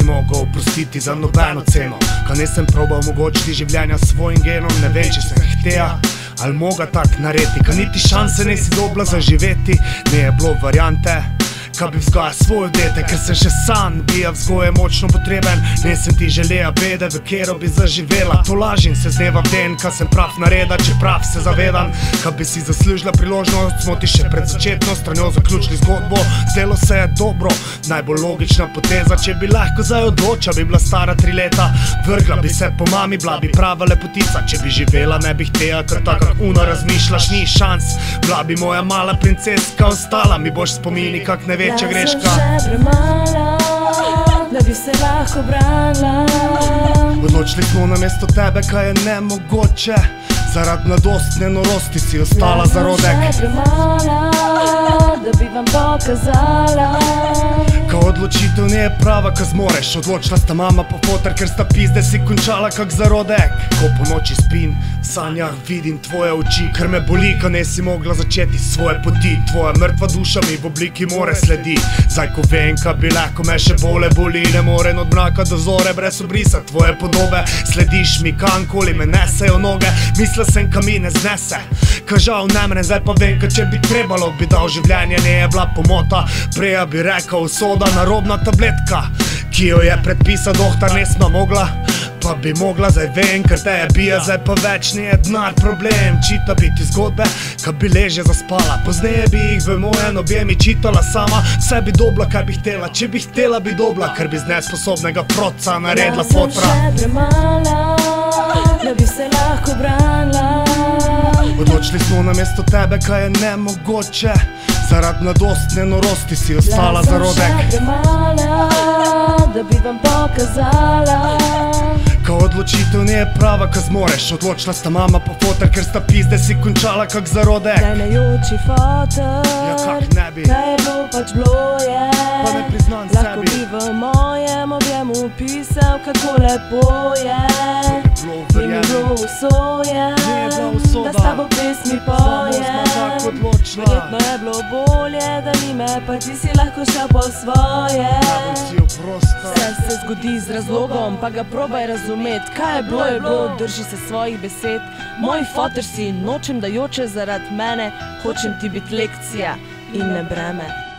mogel oprostiti za nobeno ceno, ko nisem probal omogočiti življenja svojim genom. Ne vem, če sem htea ali moga tak narediti, ko niti šanse nisi dobila zaživeti. Ne je bilo variante, ka bi vzgoja svojo dete, ker sem še sam bija vzgoje močno potreben. Nisem ti želeja bede, v kero bi zaživela. To lažim se z dneva v den, ka sem prav nareda, čeprav se zavedam, ka bi si zaslužila priložnost. Smo ti še pred začetno stranjo zaključili zgodbo, zdelo se je dobro, najbolj logična poteza. Če bi lahko zdaj odločila, bi bila stara 3 leta, vrgla bi se po mami, bila bi prava lepotica. Če bi živela, ne bi htela, ker tako kak uno razmišljaš, ni šans. Bila bi moja mala princeska, ostala mi boš spomini kak največja greška. Jaz sem še premala, da bi se lahko branila. Odločili smo namesto tebe, kaj je nemogoče, zaradi mladostne norosti si ostala zarodek. Jaz sem še premala, da bi vam pokazala. Ko odločitev ne je prava, ko zmoreš. Odločila sta mama pa foter, ker sta pizde si končala kak zarodek. Ko po noči spim, v sanjah vidim tvoje oči, ker me boli, ko nisi mogla začeti svoje poti. Tvoja mrtva duša mi v obliki more sledi. Zdaj ko vem, ka bi lahko me še bolje boli, ne morem od mraka do zore brez obrisa tvoje podobe. Slediš mi kamkoli me nesejo noge, mislil sem, ka mi ne znese, ka žal ne mre. Zdaj pa vem, ka če bi trebalo, bi dal življenje, ne je bila pomota. Preja bi rekel usoda, narobna tabletka, ki jo je predpisal doktor, nisma mogla, pa bi mogla. Zdaj vem, ker te je bija, zdaj pa več ni denar problem. Čita bi ti zgodbe, ka bi leže zaspala, pozneje bi jih v mojem objemi čitala sama. Vse bi dobila, kaj bi htela, če bi htela bi dobila, ker bi z nesposobnega froca naredila fotra. Jaz sem še premala, da bi se lahko branila. Odločili smo namesto tebe, kaj je nemogoče, zaradi mladostne norosti si ostala zarodek. Jaz sem še premala, da bi vam pokazala. Ko odločitev ne je prava, ko zmoreš. Odločila sta mama pa foter, ker sta pizde si končala kak zarodek. Dajnajoči foter, Ja, kak ne bi, kaj je bilo pač bilo je. pa ne priznam Lahko sebi, bi v mojem objemu pisal, kako lepo je. bilo Ni mi verjemi, bilo usojen, Ne je bila usoda. da s tabo pesmi samo pojem. smo tako odločila. Verjetno je bilo bolje, da ni me, pa ti si lahko šel po svoje. Najbolj si oprosta. Vse se zgodi z razlogom, pa ga probaj razumeti. Kaj je bilo, drži se svojih besed. Moj foter si, nočem da joče zaradi mene, hočem ti biti lekcija in ne breme.